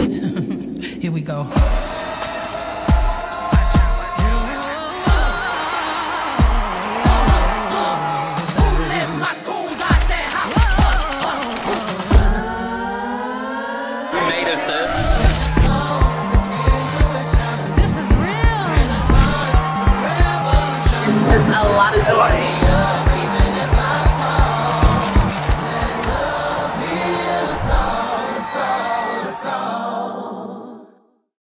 Here we go. It's just a lot of joy.